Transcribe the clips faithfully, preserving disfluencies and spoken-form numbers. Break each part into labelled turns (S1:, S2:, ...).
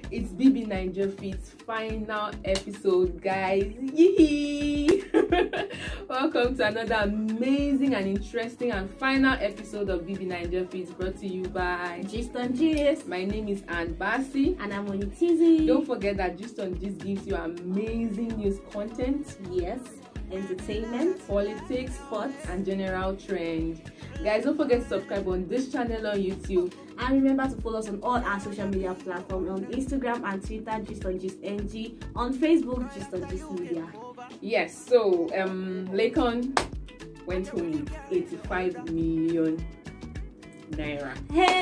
S1: It's B B Niger Fit's final episode, guys. Yee! Welcome to another amazing and interesting and final episode of B B Niger Fit, brought to you by
S2: Gist on Gist.
S1: My name is Ann Bassi.
S2: And I'm Onitizi.
S1: Don't forget that Gist on Gist gives you amazing news content.
S2: Yes. Entertainment,
S1: politics,
S2: sports,
S1: and general trend. Guys, don't forget to subscribe on this channel on YouTube.
S2: And remember to follow us on all our social media platforms, on Instagram and Twitter, Gist on Gist N G, on Facebook, Gist on Gist Media.
S1: Yes, so um Laycon went home with eighty-five million naira.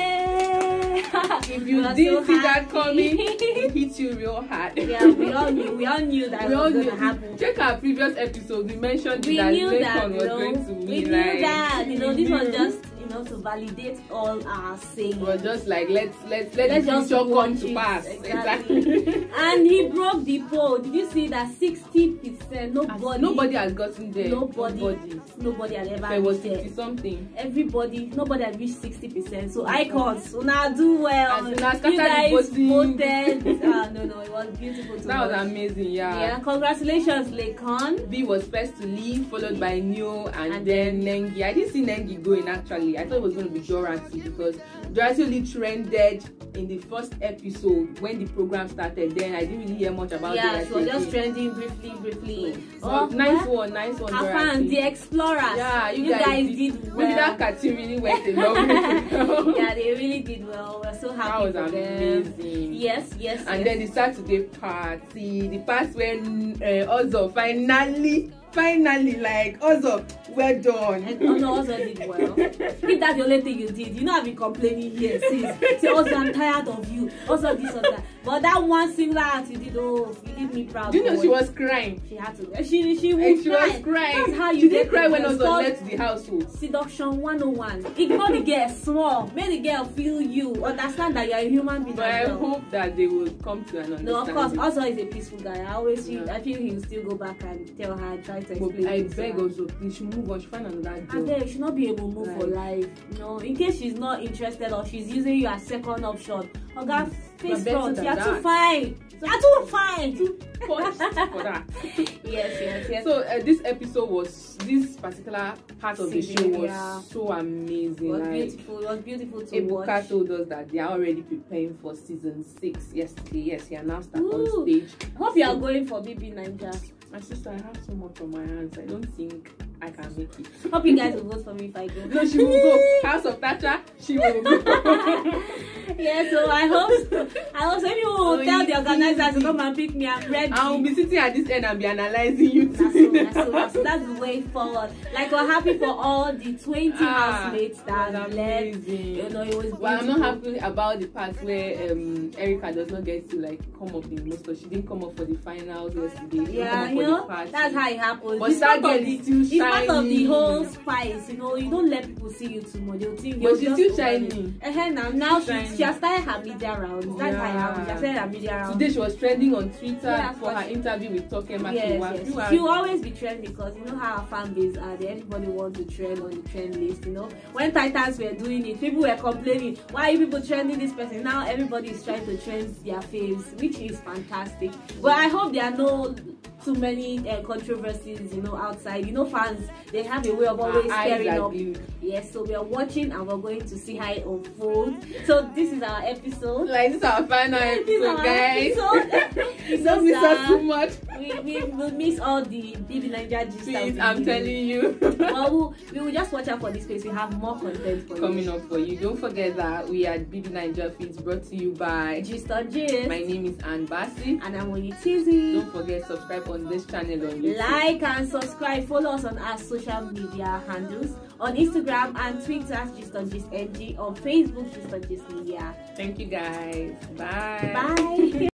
S2: Hey!
S1: If you
S2: didn't
S1: so see
S2: happy.
S1: that coming, it hit you real hard.
S2: Yeah, we all knew. We all knew that
S1: we
S2: it
S1: all
S2: was
S1: knew.
S2: going to happen.
S1: Check our previous episode. We mentioned
S2: We
S1: that
S2: knew
S1: Laycon
S2: that,
S1: was
S2: you know,
S1: going to win.
S2: we knew
S1: like,
S2: that. You know,
S1: we
S2: this was
S1: knew.
S2: just, you know, to validate all our sayings.
S1: We were just like, let's let's let
S2: Let's
S1: the
S2: just
S1: future come
S2: watch
S1: to
S2: it.
S1: pass.
S2: Exactly.
S1: Exactly.
S2: And he broke the poll. Did you see that sixty percent? Nobody.
S1: Nobody has gotten there.
S2: Nobody.
S1: Nobody.
S2: Nobody had ever
S1: There was
S2: reached
S1: sixty
S2: there.
S1: something.
S2: Everybody, nobody had reached sixty percent. So icons, so now do well.
S1: And so now
S2: You
S1: scatter the
S2: guys
S1: voting.
S2: voted. Ah, no, no, it was beautiful to
S1: That was
S2: watch.
S1: amazing, yeah.
S2: Yeah, congratulations, Laycon.
S1: B was first to leave, followed by Neo, and,
S2: And
S1: then Nengi. I didn't see Nengi going actually. I thought it was going to be Dorothy because Dorothy only trended in the first episode when the program started. Then I didn't really hear much about it.
S2: Yeah, she was just trending briefly, briefly.
S1: So, so
S2: Oh,
S1: nice
S2: well,
S1: one, nice one.
S2: our
S1: Dorothy.
S2: fans, the Explorers.
S1: Yeah, you,
S2: you
S1: guys,
S2: guys
S1: did,
S2: did
S1: maybe
S2: well.
S1: that cartoon really went a long way.
S2: Yeah, they really did well. We're so happy
S1: That was
S2: for
S1: amazing.
S2: them. Yes, yes,
S1: And
S2: yes.
S1: then the Saturday party, the part when uh, Ozo finally, finally, like Ozo, well done.
S2: And Ozo also did well. If that's the only thing you did, you know I've been complaining here since. Say, Ozo, I'm tired of you. Also this or that. But that one singular act you did, oh, you did me proud.
S1: Do you know
S2: boy.
S1: she was crying?
S2: She had to. She she
S1: Like,
S2: would
S1: she
S2: cry.
S1: was crying.
S2: That's how you
S1: she
S2: get
S1: did cry
S2: the
S1: when
S2: girl.
S1: Ozo
S2: Stop
S1: left the household.
S2: Seduction one oh one. Ignore the girl small. Make the girl feel you. Understand that you are a human being.
S1: But I
S2: as well.
S1: hope that they will come to an understanding.
S2: No, of course. Also, he's a peaceful guy. I always feel.
S1: Yeah.
S2: I feel he'll still go back and tell her, try to
S1: But
S2: explain.
S1: I
S2: it to
S1: beg
S2: her.
S1: also, please, she move on. She find another
S2: And
S1: girl.
S2: then you should not be a mumu for
S1: Right.
S2: life. You know, in case she's not interested or she's using you as second option. Oga, face
S1: better
S2: front.
S1: than
S2: You're too
S1: that.
S2: fine. You're too fine. Too.
S1: Punched for that.
S2: Yes, yes, yes.
S1: So uh, this episode was, this particular part of the show
S2: Season,
S1: was
S2: yeah.
S1: so amazing.
S2: It was
S1: like,
S2: beautiful. It was beautiful to
S1: Ebuka
S2: watch.
S1: told us that they are already preparing for season six yesterday. Yes, he announced that
S2: Ooh.
S1: on stage.
S2: Hope you are going for B B Niger.
S1: My sister, I have so much on my hands. I don't think I can make it.
S2: Hope you guys will vote for me if I go.
S1: No, she will go. House of Thatcher, she will go.
S2: Yeah, so I hope I hope some people will
S1: Oh,
S2: tell the
S1: easy.
S2: organizers to come and pick me. I'm ready.
S1: I will be sitting at this end and be analyzing you
S2: That's
S1: too.
S2: so, that's, so, that's, so, that's the way forward. Like we're happy for all the twenty
S1: Ah,
S2: housemates that
S1: it was
S2: left.
S1: amazing.
S2: You know, it was beautiful.
S1: Well, I'm not happy about the part where um Erica does not get to like come up in most, or she didn't come up for the finals yesterday. She
S2: Yeah,
S1: didn't
S2: you
S1: come up
S2: know,
S1: for the party.
S2: that's how it happens.
S1: But
S2: It's
S1: that
S2: part
S1: girl
S2: of the,
S1: is still
S2: it's part of the
S1: shining.
S2: whole spice. You know, you don't let people see you too much. They'll think
S1: But
S2: you're
S1: she's
S2: just
S1: still
S2: over
S1: shining.
S2: it. Uh-huh, now, now she,
S1: Shining.
S2: she has started her media rounds. That's how it
S1: Yeah.
S2: happens. She has started her media rounds.
S1: Today she was trending on Twitter
S2: Yeah,
S1: for her
S2: she-
S1: interview with Toke Makiwa.
S2: Yes,
S1: You
S2: yes.
S1: are-
S2: She will always be trending because you know how our fan base are. They everybody wants to trend on the trend list. You know, when Titans were doing it, people were complaining, "Why are you people trending this person?" Now everybody is trying to trend their faves, which is fantastic. But I hope there are no too many uh, controversies. You know, outside. You know, fans they have a way of always
S1: Our eyes
S2: stirring
S1: are
S2: up.
S1: glued.
S2: Yes, so we are watching and we're going to see how it unfolds. So this is our episode.
S1: Like, this is our final
S2: This is
S1: episode,
S2: our
S1: guys.
S2: episode. It's
S1: Don't
S2: so
S1: miss us
S2: sad.
S1: too much.
S2: we, we will miss all the B B Niger gist. that
S1: Please,
S2: we
S1: I'm
S2: do.
S1: telling you.
S2: Well, we'll, we will just watch out for this space. We have more content for
S1: Coming
S2: you.
S1: up for you. Don't forget that we are B B Niger Feeds, brought to you by.
S2: Gist on Gist.
S1: My name is Ann Bassi.
S2: And I'm Onitizi.
S1: Don't forget subscribe on this channel on YouTube.
S2: Like and subscribe. Follow us on our social media handles on Instagram and Twitter, Gist on Gist N G, on Facebook, Gist on Gist Media.
S1: Thank you guys. Bye.
S2: Bye.